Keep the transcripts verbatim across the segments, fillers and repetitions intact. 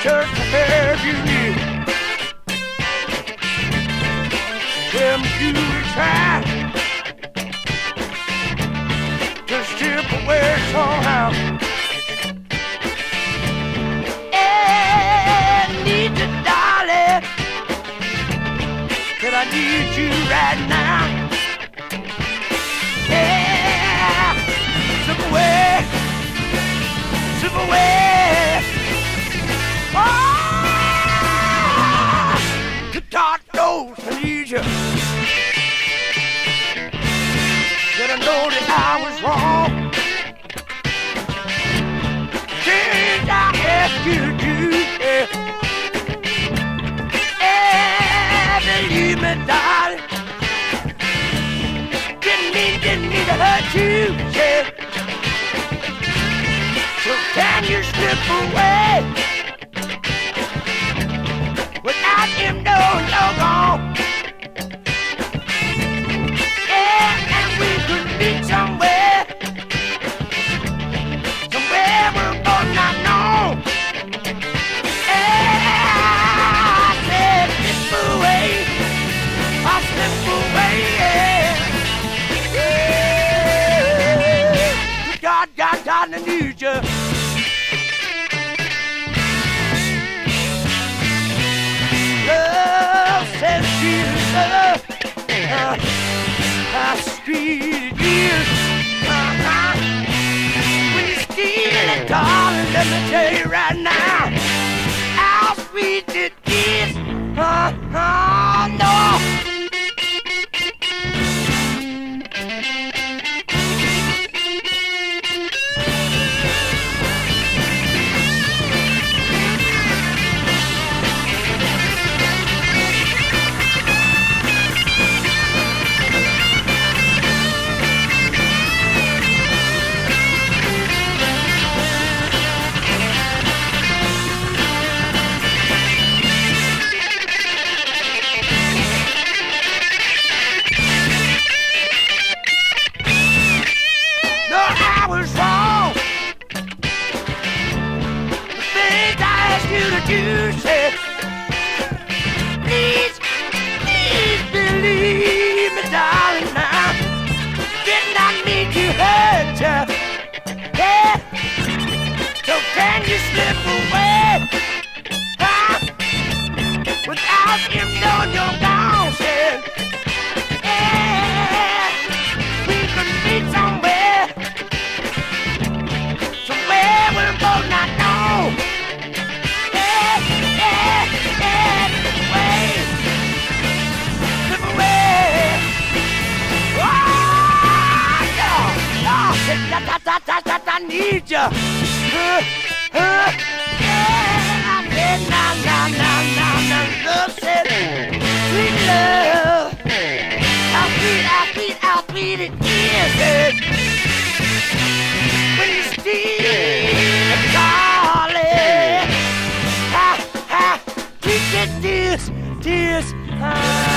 just to have you near. Tell me you will try to strip away somehow. And need you, darling, 'cause I need you right now. Yeah, slip away, slip away. Oh, the God knows I need you. That I know that I was wrong. Things I ask you to do, yeah. Yeah, believe me, darling. Didn't mean, didn't mean to hurt you, yeah. So can you slip away without him knowing you're gone? Yeah, and we could meet somewhere, somewhere we're both not known. Yeah, I said slip away, I'll slip away, yeah. Yeah. God, God, God, I need you. Love says Jesus, love. Uh, how sweet it is. Uh-huh. When you steal it, darling, let me tell you right now how sweet it is. Uh-huh, no. You said, please, please believe me, darling, now. Did not mean to hurt you, yeah. So can you slip away, huh? Without him knowing you're gone, said, yeah. We could meet somewhere, somewhere we'll both not know. I need you. Uh, uh, yeah, I said, now, now, now, now, now, love said, sweet love. How sweet, how sweet, how sweet it is. When you steal, darling. How, how sweet it is, is, uh.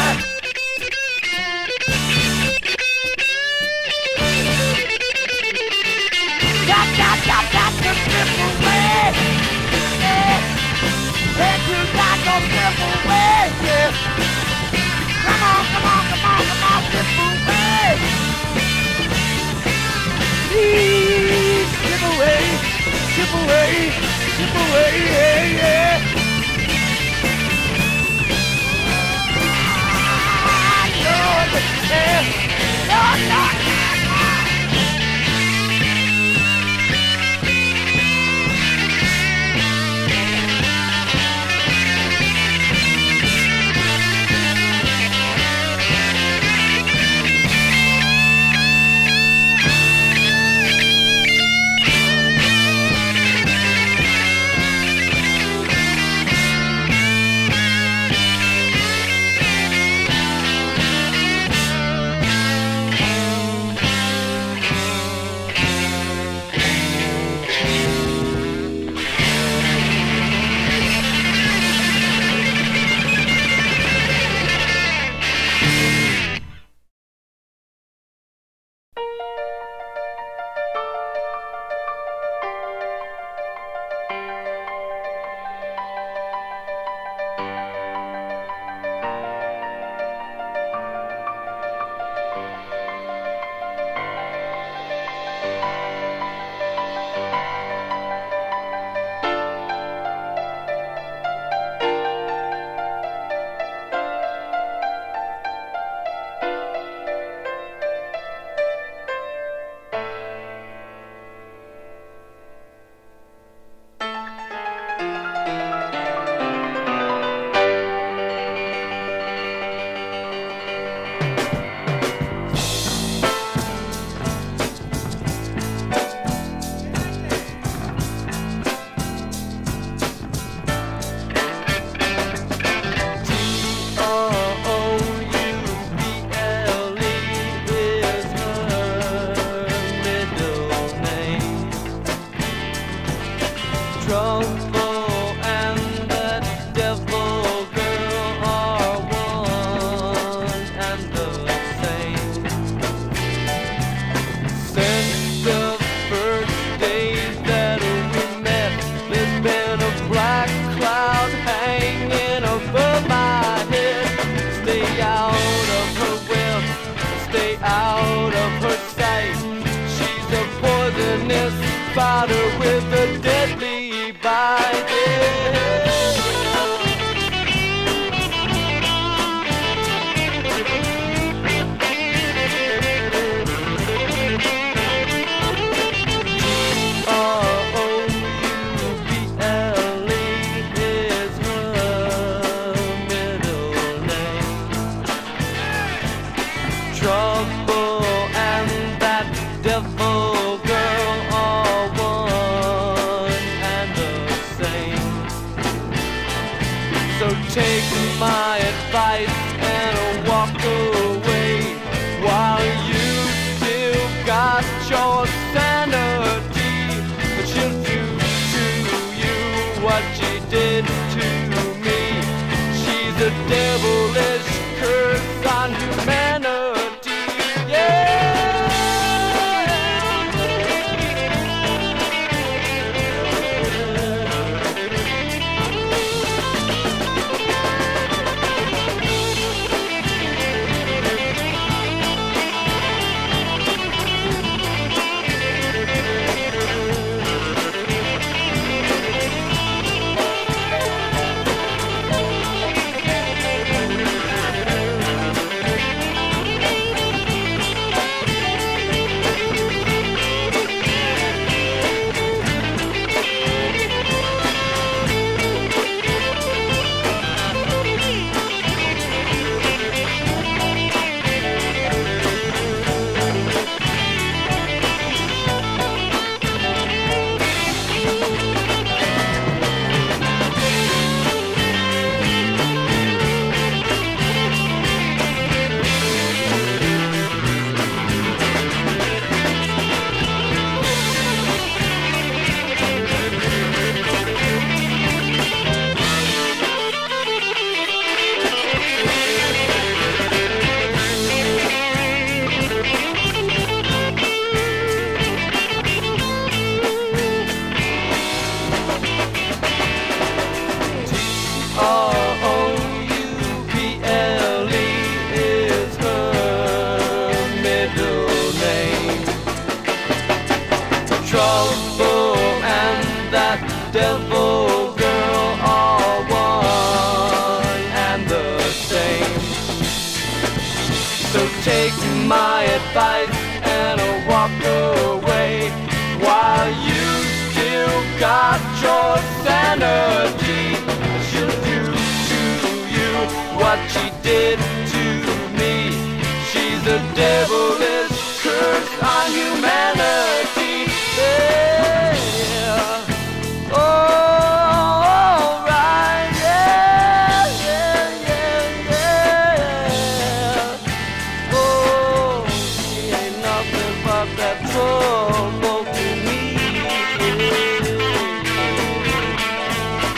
Got, got, got, got to slip away, yeah. Said you got to slip away, yeah. Come on, come on, come on, come on, slip away. Please slip away, slip away, slip away, yeah, yeah. Lord, yeah, Lord, Lord. Trouble and that devil girl are one and the same. Since the first day that we met, there's been a black cloud hanging above my head. Stay out of her web, stay out of her sight. She's a poisonous spider with a deadly bite. Trouble and that devil girl are one and the same. So take my advice and walk away while you still got your sanity. But she'll do to you what she did to me. She's a devilish curse on humanity. Trouble and that devil girl are one and the same. So take my advice and walk away while you still got your sanity. She'll do to you what she did to me. She's a devilish curse on humanity. Yeah. Oh, all right, yeah, yeah, yeah, yeah. Oh, she ain't nothing but that trouble to me.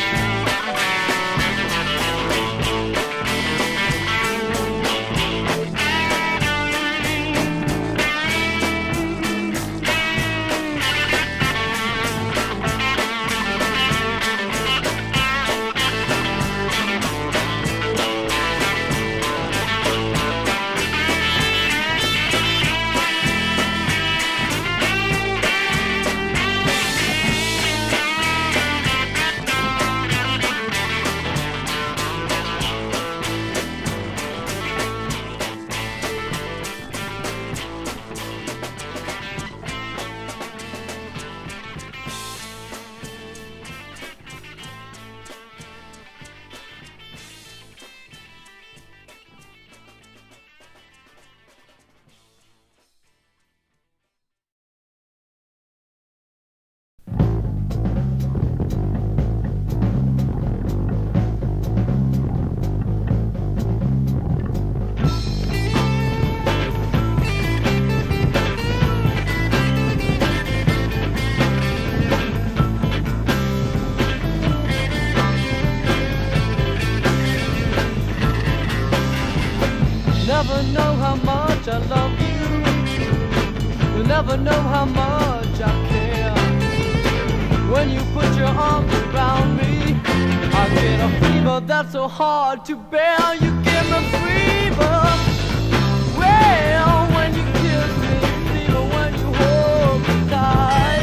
how much I love you. You'll never know how much I care. When you put your arms around me, I get a fever that's so hard to bear. You give me fever. Well, when you kiss me, fever when you hold me tight.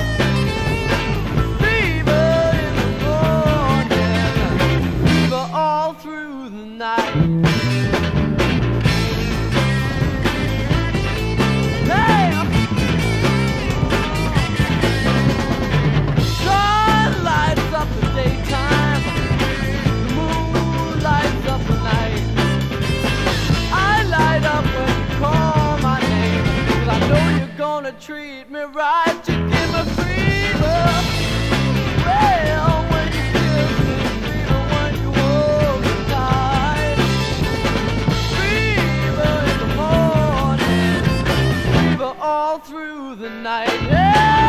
Fever in the morning, fever all through the night. Daytime, the moon lights up the night. I light up when you call my name, 'cause I know you're gonna treat me right. You give me fever. Well, when you kiss me, fever when you hold me tight. Fever in the morning, fever all through the night. Yeah!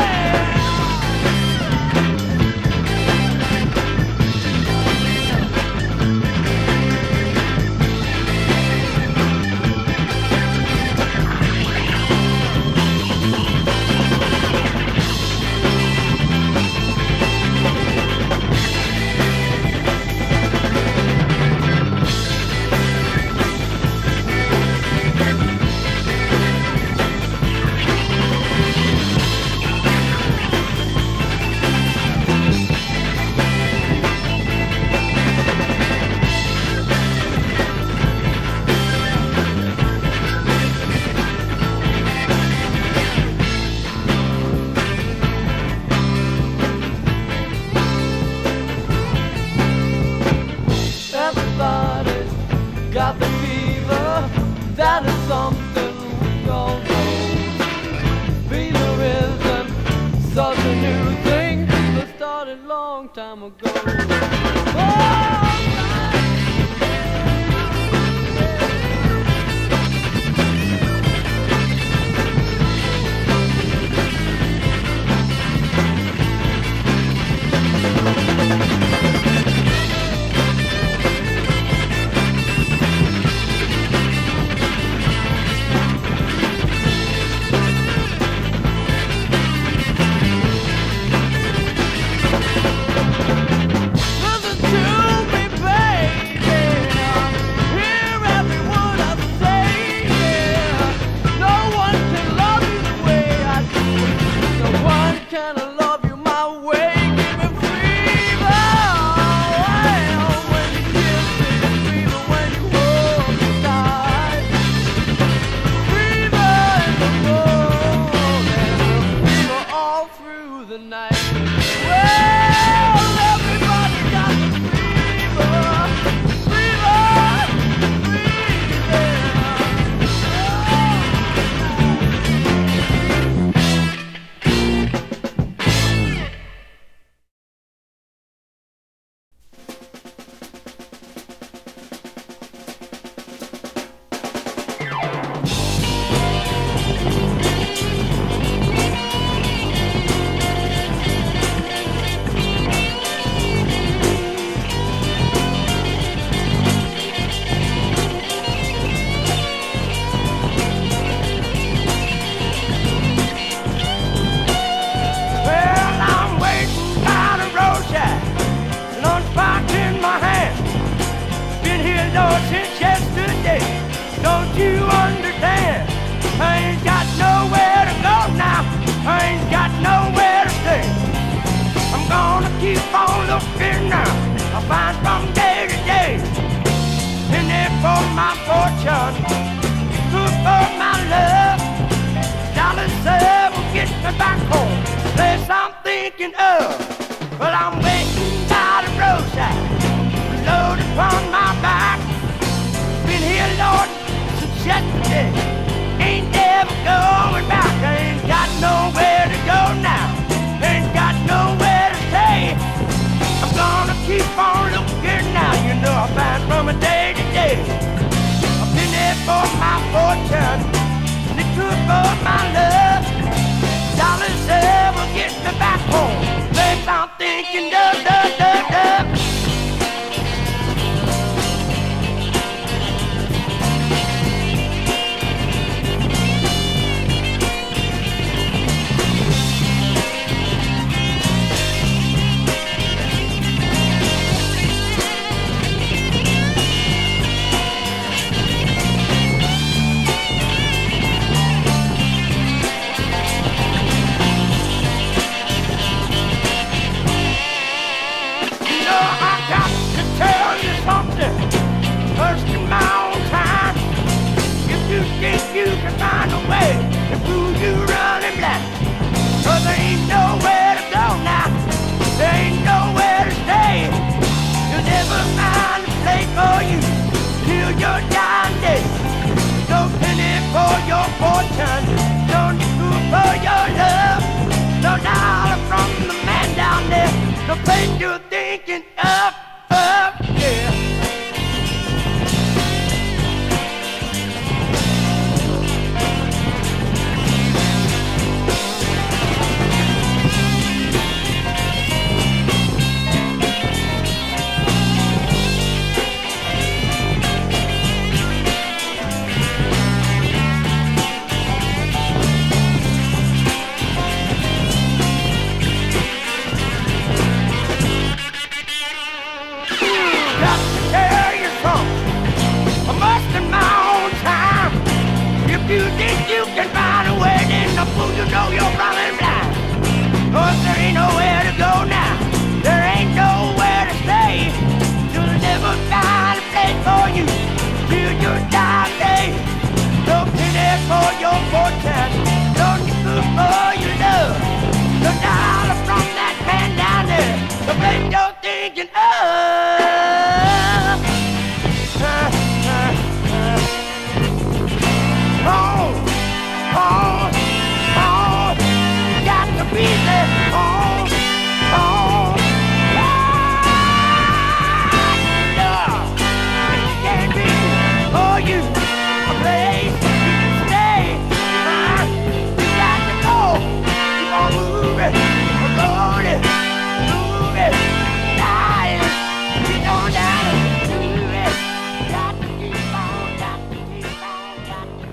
Got the fever, that is something we all know. Fever isn't such a new thing, fever started a long time ago. Oh! Since yesterday, don't you understand? I ain't got nowhere to go now. I ain't got nowhere to stay. I'm gonna keep on looking now. I'll find from day to day. In there for my fortune, good for my love. Dollar save will get me back home. Place I'm thinking of. Well, I'm waiting by the roadside, loaded upon my back. Been here, Lord, since yesterday. Ain't never going back. I ain't got nowhere to go now. Ain't got nowhere to stay. I'm gonna keep on looking now. You know I find from a day to day. I've been there for my fortune, and it's good for my love. Dollars there will get me back home. Place I'm thinking, duh, duh, duh, duh. the place you're thinking of, of, yeah. You think you can find a way, then the fool you know you're running blind. Cause there ain't nowhere to go now, there ain't nowhere to stay. You'll never find a place for you till your dying day. No penny for your fortune, no food for your love, no dollar from that man down there, the place you're thinking of. Oh, oh, oh, got to be there. Oh, oh, yeah. It can't be for you a place you can stay. Uh, you got to go. Keep on moving, going, moving, dying. Keep on dying, moving. Got to keep on, got to keep on, got to.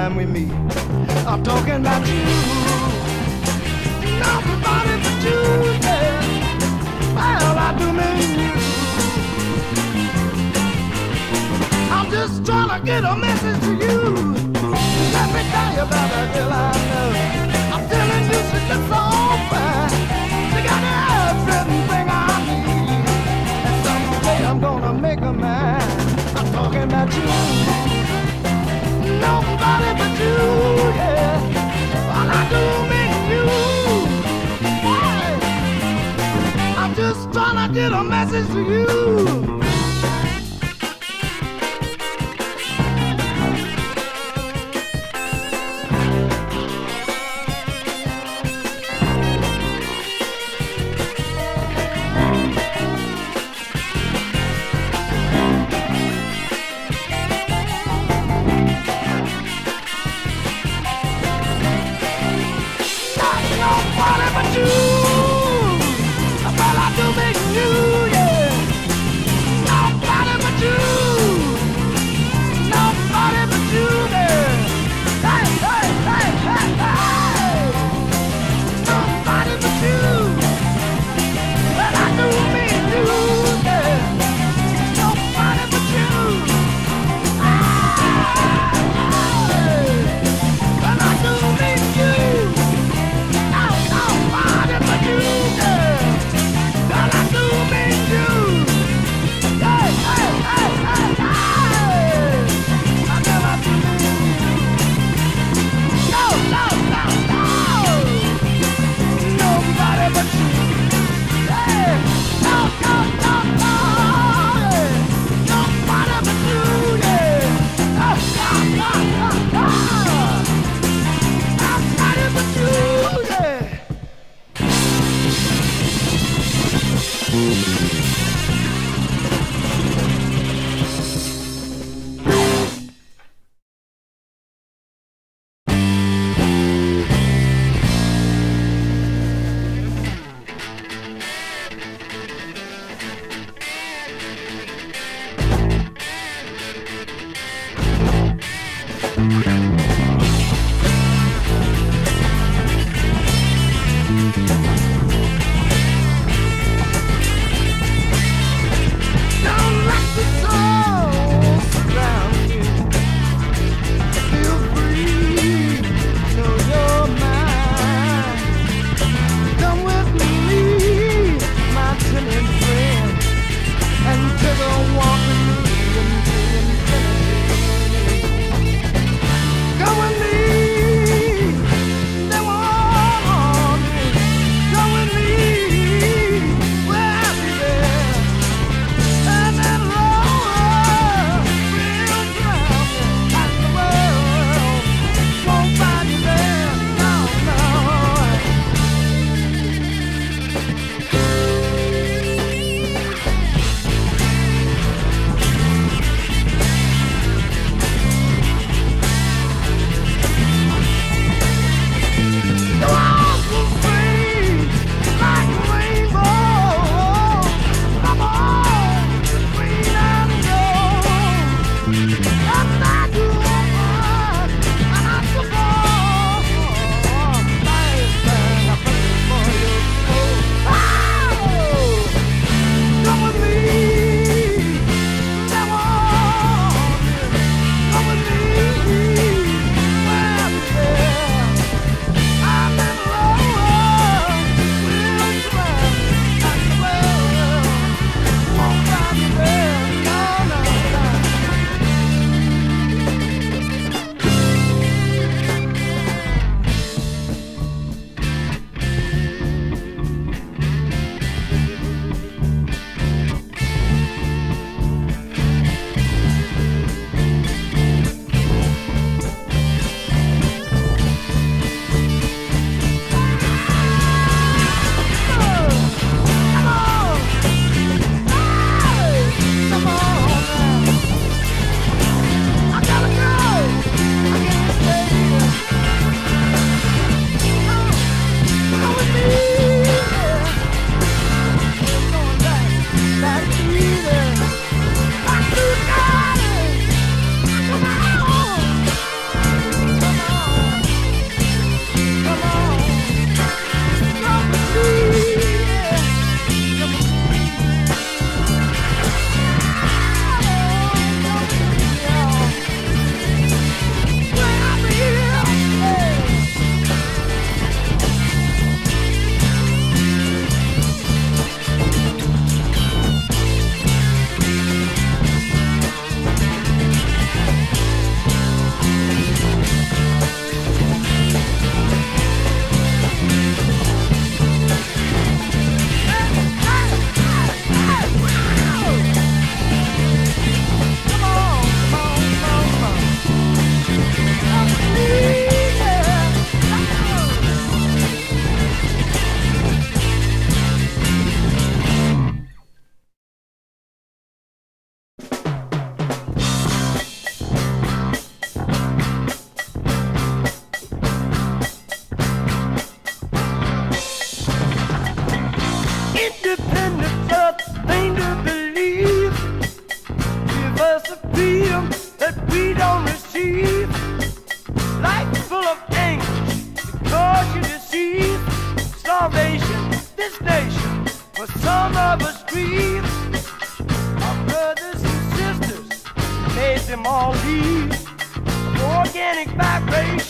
time with me. I'm talking about you. Nobody but you, yeah. Well, I do mean you. I'm just trying to get a message to you. Let me tell you about a girl I know. I'm telling you, she looks so fine. She got everything I need. And someday I'm gonna make her mine. I'm talking about you. Nobody but you, yeah. All I do mean you. Hey. I'm just trying to get a message to you.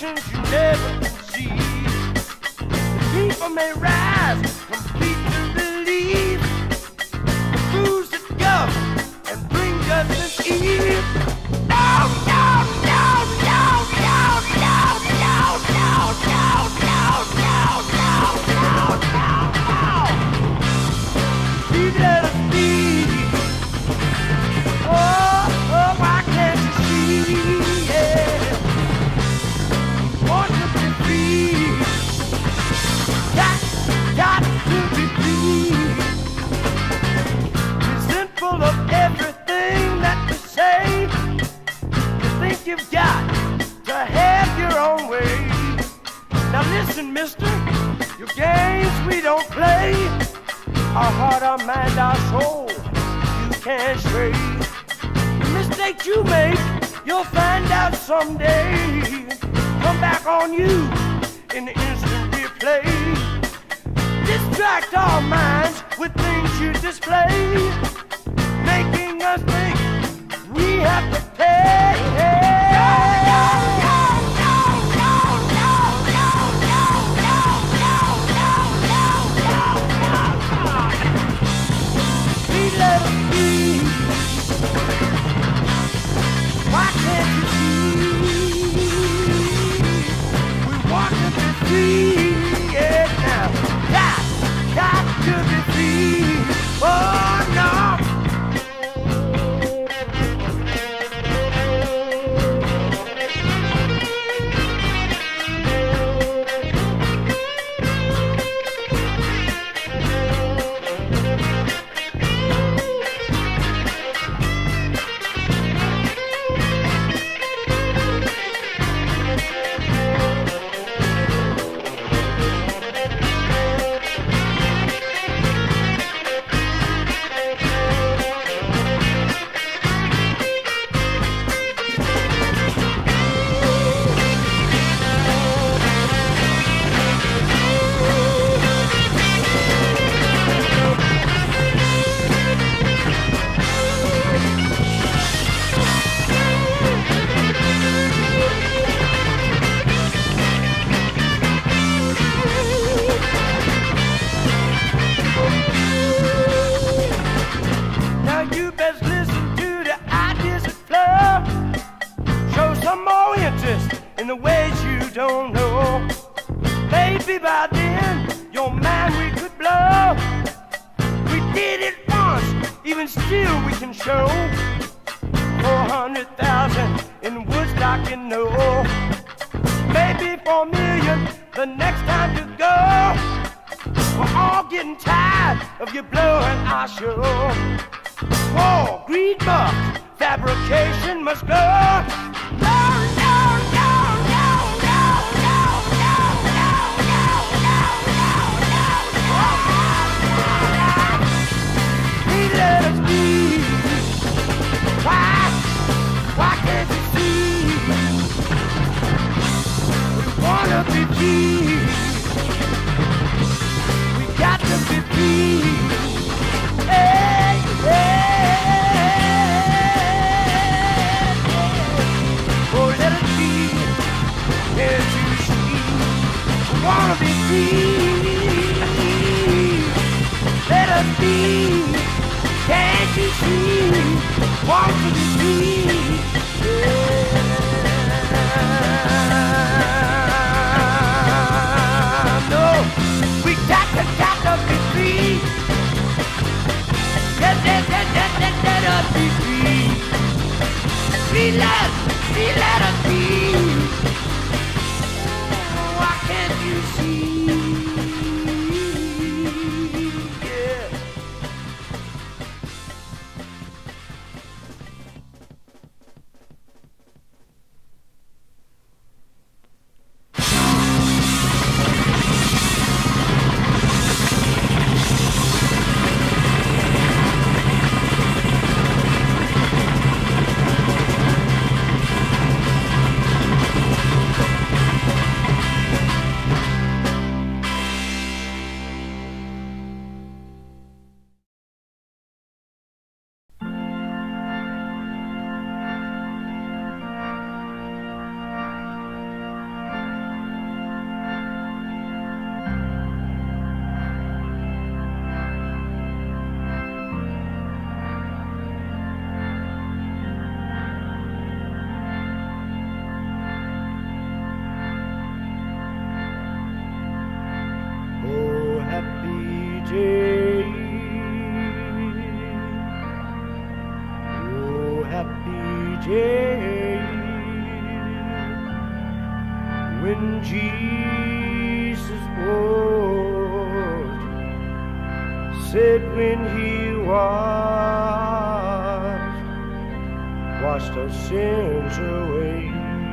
nations you never can see. The people may rise, complete to believe the fools that govern and bring judgment eve. No, no, no, no, no, no, no, no, no, no, no, no, no, no, no. Please let us be. Oh, oh, why can't you see? Yeah. Want to be free. Got, got to be free. Resentful of everything that we say. You think you've got to have your own way. Now listen, mister, your games we don't play. Our heart, our mind, our soul, you can't sway. The mistakes you make, you'll find out someday. Come back on you in the instant replay. Distract our minds with things you display, making us think we have to pay. Let us be. Why can't you see? We want to be free. Yeah, now. Got, got to be free. Oh, no. In the ways you don't know. Maybe by then your mind we could blow. We did it once, even still we can show. Four hundred thousand in Woodstock, you know. Maybe four million the next time you go. We're all getting tired of you blowing our show. War, greed, muck, fabrication must go. No, no, no. Let us be. Why, why can't you see? We wanna be free. We got to be free. Hey, hey, oh, let us be. Can't you see? We wanna be free. Let us be. Can't you see? Want to be free? Yeah. No, we got to, got to be free. Let, let, let, let, let, let us be free. Free, let, free, let us be. Why can't you see? day when Jesus was said when he was washed our sins away.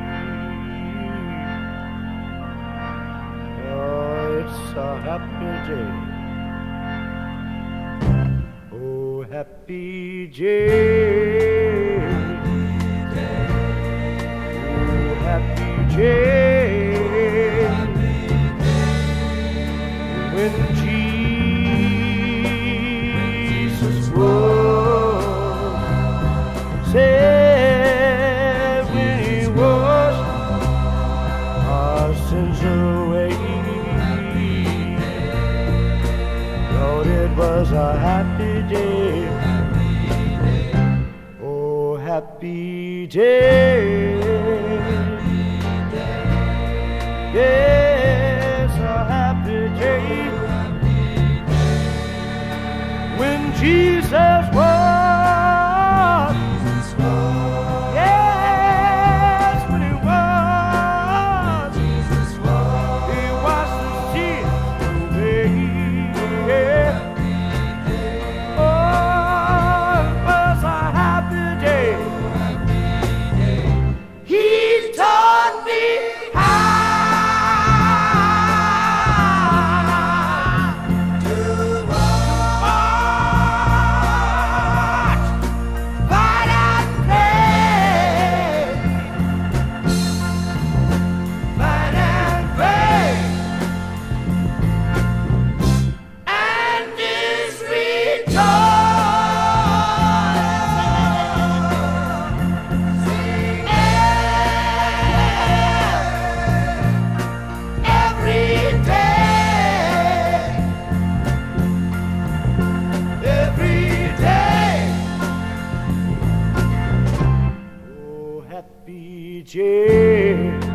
Oh, it's a happy day. Oh, happy day. Oh, happy day. When Jesus was said when he washed our sins away. Lord, it was a happy day. Oh, happy day. Yes, a happy day. When Jesus was, yes, when he was, he washed the tears away. Oh, it was a happy day. He taught me how to watch, fight and pray, fight and pray, and this rejoice every day, every day. Oh, happy day.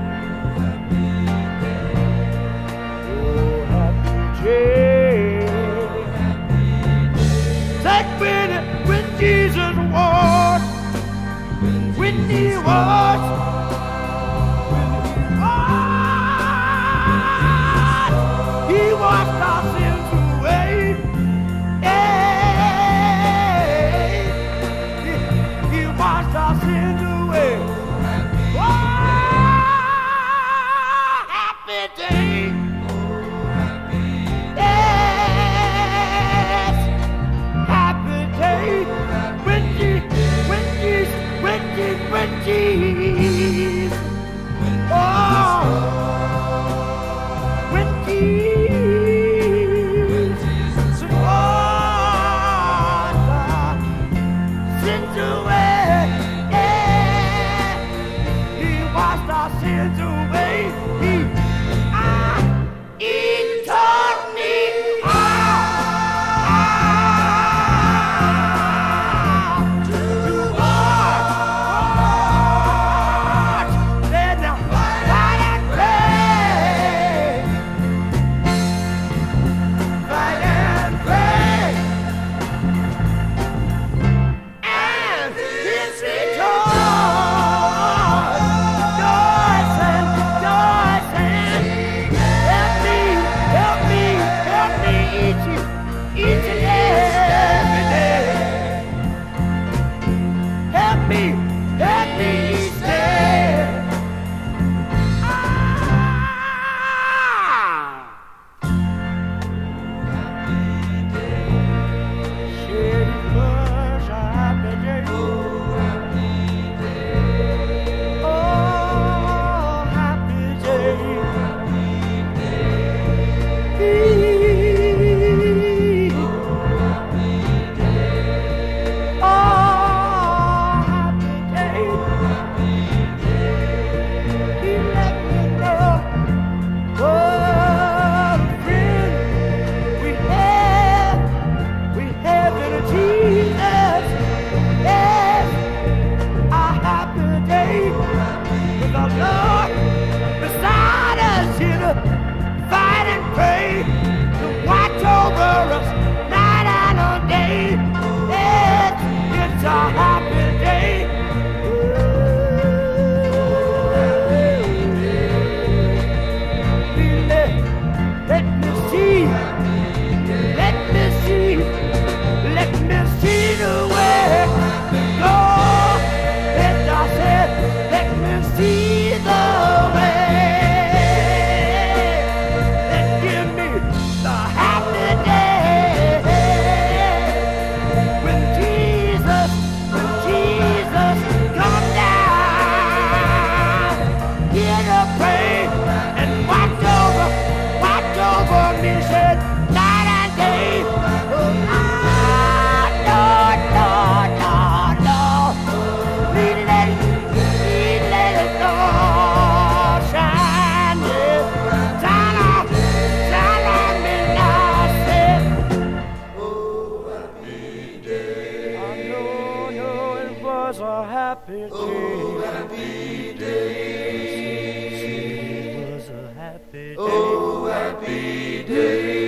Oh, happy day. Like when, when Jesus walked, when he walked, he washed our sins away. Yeah. He, he washed our sins away. Oh, happy day. Yes, happy day. When Je- when Je- when Je- when Jesus, oh, when Jesus washed our sins away. Yeah, he washed our sins away. He, ah, he taught me how to watch. Then now, fight and pray, fight and pray, and was a happy day. Oh, happy day. It was a happy day. Oh, happy day.